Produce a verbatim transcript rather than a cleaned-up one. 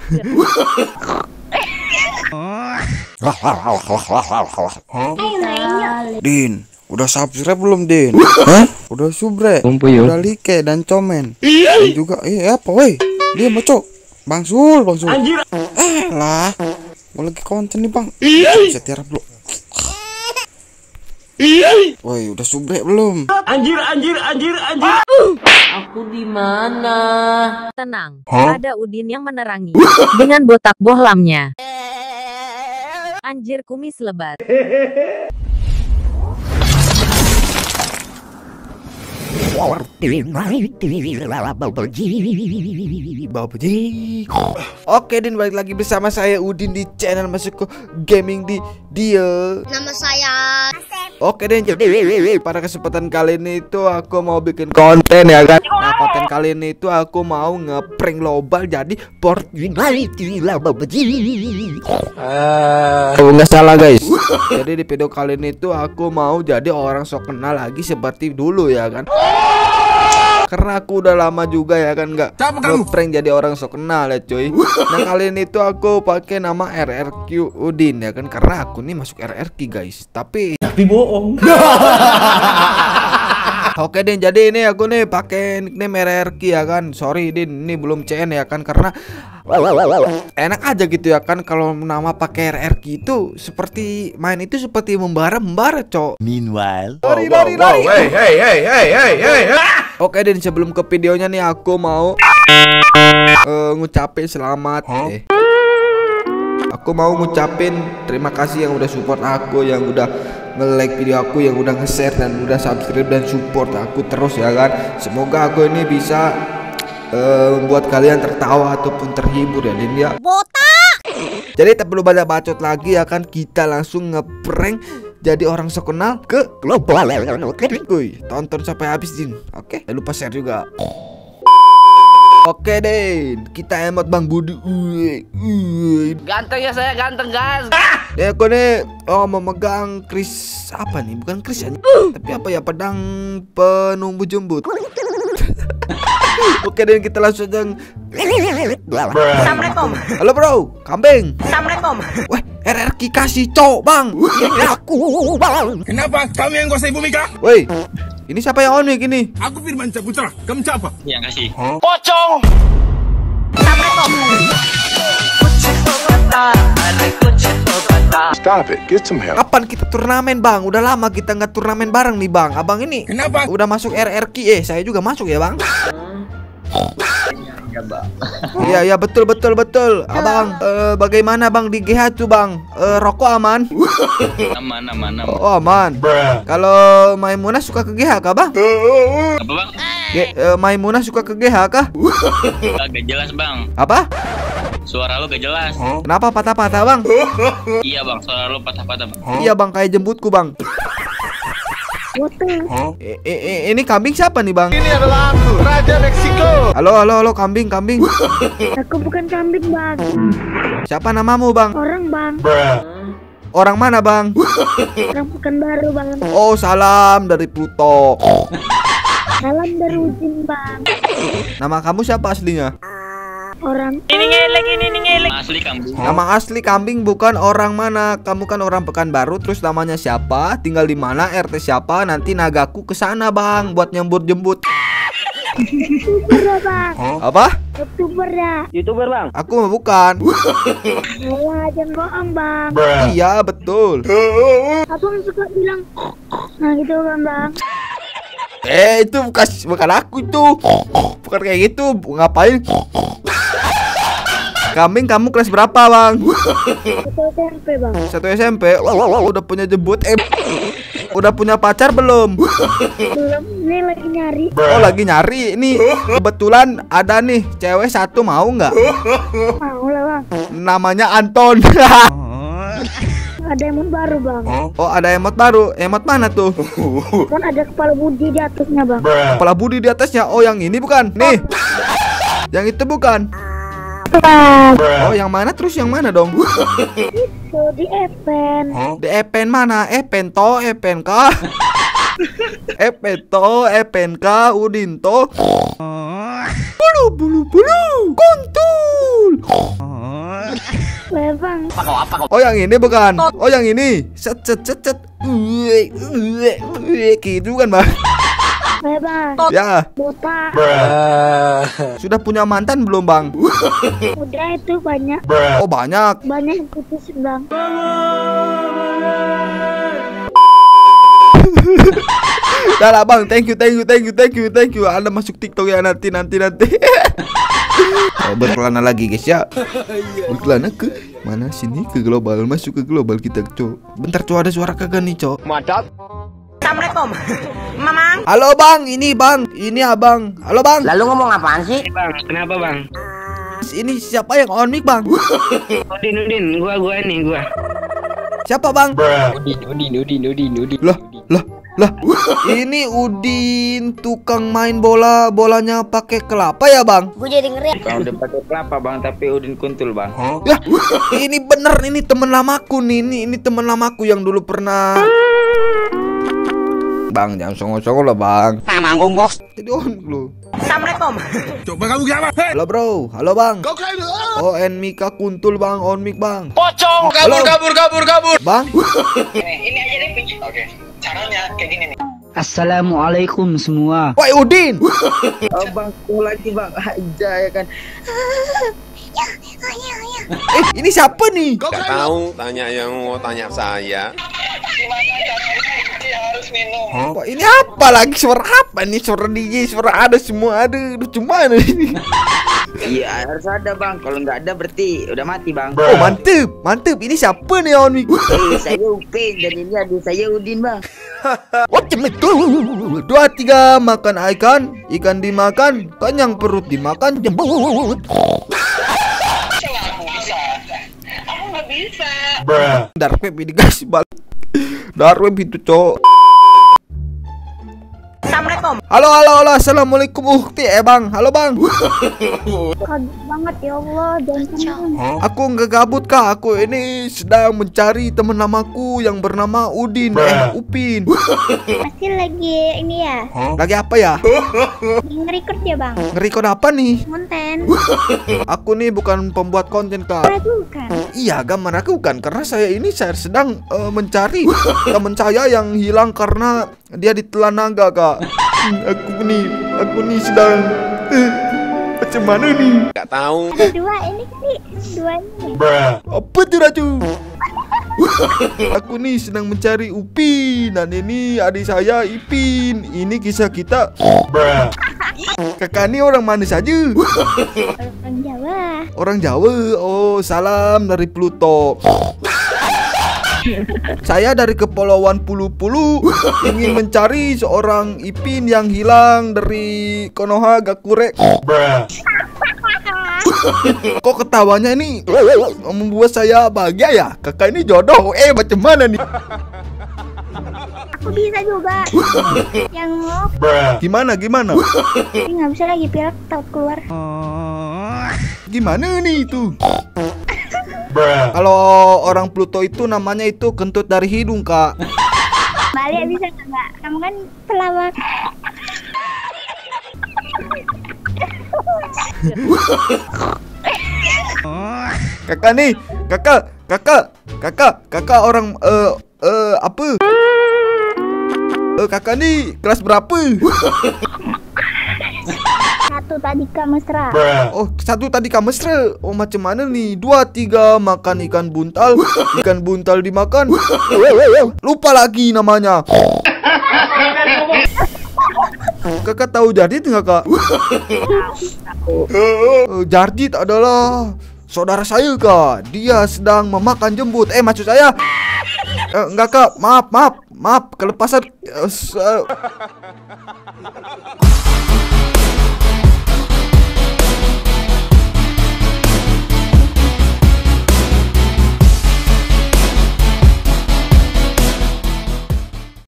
Din, udah subscribe belum, Din? Hah? Udah subre, udah like dan komen. Dan juga, eh apa woi? Dia bocok. Bang Sul, Bang Sul. Anjir. Eh lah, mau lagi konten nih, Bang. Bisa tiarap dulu. Woi, udah subre belum? Anjir, anjir, anjir, anjir. Aku di mana? Tenang, ada Udin yang menerangi dengan botak bohlamnya. Anjir kumis lebat. Oke, Din, balik lagi bersama saya Udin di channel Masuk ke Gaming di Dia. Nama saya Oke, Din, jadi pada kesempatan kali ini itu aku mau bikin konten ya kan. Nah, konten kali ini itu aku mau ngeprank global jadi port Oh, nggak salah guys. Jadi di video kali ini itu aku mau jadi orang sok kenal lagi seperti dulu ya kan. Karena aku udah lama juga ya kan nggak ngeprank jadi orang sok kenal ya cuy. Nah, kali ini tuh aku pakai nama R R Q Udin ya kan, karena aku nih masuk R R Q guys. Tapi Tapi bohong. Oke, Din, jadi ini aku nih pakai nickname R R Q ya kan. Sorry Din, ini belum C N ya kan, karena enak aja gitu ya kan kalau nama pakai R R Q itu seperti main itu seperti membara-membara, cok. Meanwhile, Lari, lari, lari. Hey, hey, hey, hey, hey, hey. Oke, Din, sebelum ke videonya nih aku mau uh, ngucapin selamat. Huh? Eh. Aku mau ngucapin terima kasih yang udah support aku, yang udah nge-like video aku, yang udah nge-share dan udah subscribe dan support aku terus ya kan. Semoga aku ini bisa uh, membuat kalian tertawa ataupun terhibur ya, Din ya. botak. Jadi tak perlu banyak bacot lagi ya kan, kita langsung ngeprank jadi orang sok kenal ke global. Kuy, tonton sampai habis, Din. Oke, jangan lupa share juga. Oke, Din, kita emot Bang Budi. Ganteng ya saya, ganteng guys. Ya aku nih oh memegang kris apa nih? Bukan kris ya, tapi apa ya, pedang penumbuh jembut. Oke, Din, kita langsung aja. Assalamualaikum. Halo bro, kambing. Assalamualaikum. Wah, R R Q kasih cowok bang. Aku bang. Kenapa kami yang kuasai bumi kah? Woi, ini siapa yang on mic ini? Aku Firman Caputra. Kamu siapa? Yang kasih. Pocong. stop it. Get some help. Kapan kita turnamen bang? Udah lama kita nggak turnamen bareng nih bang. Abang ini Kenapa? udah masuk R R Q, eh saya juga masuk ya bang. Iya ya betul betul betul. Abang eh, bagaimana bang di G H tuh bang? Eh, rokok aman? Aman, aman, aman. Oh aman. Kalau Maimunah suka ke G H kah bang? Apa bang? Ge, eh, Maimunah suka ke G H kah? Gak jelas bang. Apa? Suara lu gak jelas. Kenapa patah-patah bang? Iya bang, suara lu patah-patah bang. Iya bang, kayak jembutku bang. Eh, eh, eh, ini kambing siapa nih bang? Ini adalah aku, Raja Meksiko. Halo halo halo kambing kambing. Aku bukan kambing bang, Siapa namamu bang? orang bang, Orang mana bang? orang Pekanbaru bang, Oh salam dari Pluto. salam dari Ujin bang, Nama kamu siapa aslinya? orang Asli kamu. Nama asli kambing bukan orang mana? Kamu kan orang Pekanbaru, terus namanya siapa? Tinggal di mana? R T siapa? Nanti nagaku ke sana bang buat nyembut-jembut. youtuber ya bang, Apa? youtuber ya, YouTuber bang. Aku mah bukan. wah jangan bohong bang, Iya betul. abang suka bilang, nah gitu kan bang, Eh itu bukan bukan aku itu. Bukan kayak gitu. Ngapain? Kambing kamu kelas berapa bang? itu S M P bang, Satu S M P. Udah punya jembut. Eh, udah punya pacar belum? belum, ini lagi nyari, Oh lagi nyari. Ini kebetulan ada nih cewek satu, mau nggak? mau lah bang, Namanya Anton. ada emot baru bang, Oh ada emot baru. Emot mana tuh? kan ada kepala budi di atasnya bang, Kepala budi di atasnya. Oh yang ini bukan? Nih. Yang itu bukan? bang, Oh yang mana terus yang mana dong? itu di Epen, Di Epen mana? Epen to, Epen kah? Epen to, Epen kah? Udin to. Bulu bulu bulu. Kuntul. bang. Oh yang ini bukan? Oh yang ini. Set set set set. Uwe, uwe, uwe. Gitu kan bang? Saya bang. Ya. Buta. Sudah punya mantan belum bang? Udah itu banyak. Oh banyak. Banyak yang putus bang. Dah lah bang, thank you, thank you, thank you, thank you, thank you. Anda masuk TikTok ya nanti, nanti, nanti. Oh, berkelana lagi guys ya. Berkelana ke mana sini ke global, masuk ke global kita cok. Bentar cok, ada suara kagak nih cok. Mantap. Assalamualaikum, Mamang. Halo bang, ini bang, ini abang. Halo bang. Lalu ngomong apaan sih? Bang, kenapa bang? Ini siapa yang on mic bang? Udin, Udin, gua, gua nih, gua. Siapa bang? Udin, Udin, Udin, Udin, Udin. Lah, lah, lah. Ini Udin tukang main bola, bolanya pakai kelapa ya bang? Gue jadi ngeri. Bukan udah pakai kelapa bang, tapi Udin kuntul bang. Ya, ini bener, ini temen lamaku nih, ini ini temen lamaku yang dulu pernah. Bang, jangan songong-songong lah bang. Manggung bos. Jadi on lu. Assalamualaikum. Coba kamu kenapa? Hei. Halo bro, halo bang. Kau keren. Oh, en Mika kuntul bang, on mic bang. Pocong. Halo. Kabur, kabur, kabur, kabur. Bang, Ini aja deh, Pinch. Oke. Caranya kayak gini nih. Assalamualaikum semua. woi Udin. Oh bang, tunggu lagi bang. Aja ya kan. Eh, ini siapa nih? Kau Gak keren. tahu, tanya yang mau tanya saya. Gimana caranya dia harus minum? Wah, ini apa lagi? Suara apa nih? Suara D J, suara ada semua ada. Aduh, cuman ini. Iya harus ada bang. Kalau nggak ada berarti udah mati bang. Oh, mantep, mantep. Ini siapa nih on mic? Eh, saya Upin dan ini adik saya Udin bang. Oh, itu. Dua tiga makan ikan, ikan dimakan, kenyang perut dimakan jembut. Aku nggak bisa. Dark web ini guys, balik. Dark web itu cowok. Assalamualaikum. Halo halo halo, assalamualaikum ukti eh bang, halo bang. Kaget banget ya Allah. Jangan bang. Aku nggak gabut kak, aku ini sedang mencari teman lamaku yang bernama Udin, eh Upin. Pasti lagi ini ya. Lagi apa ya? Nge-record ya bang. Nge-record apa nih? Konten. Aku nih bukan pembuat konten kak. Bukan. Iya, gambar aku kan karena saya ini saya sedang eh, mencari teman saya yang hilang karena dia ditelan naga kak. Hmm, Aku nih, aku nih sedang eh, macam mana nih? Gak tahu. Ada dua ini kali. Dua ini. Apa tuh Raju? Aku nih sedang mencari Upin dan ini adik saya Ipin. Ini kisah kita. Kakak ini orang mana saja? Orang Jawa. Orang Jawa. Oh, salam dari Pluto. Saya dari Kepulauan Pulu-Pulu ingin mencari seorang Ipin yang hilang dari Konoha Gakure. Kok ketawanya ini membuat saya bahagia ya? Kakak ini jodoh. Eh, macam mana nih? Aku bisa juga. Yang mau. Gimana gimana? Tapi nggak bisa lagi pilek takut keluar. Gimana nih itu? Kalau orang Pluto itu namanya itu kentut dari hidung, Kak. Balik bisa nggak mbak? Kamu kan pelawak. Kakak nih, kakak, kakak, kakak, kakak orang eh eh apa? Eh kakak nih kelas berapa? Satu tadi mesra. Oh, satu tadi mesra. Oh, macam mana nih? Dua, tiga, makan ikan buntal. Ikan buntal dimakan. Lupa lagi namanya. Kakak tahu Jardit nggak, Kak? Uh, Jardit adalah saudara saya, Kak. Dia sedang memakan jembut. Eh, maksud saya uh, enggak, Kak. Maaf, maaf, maaf. Kelepasan uh,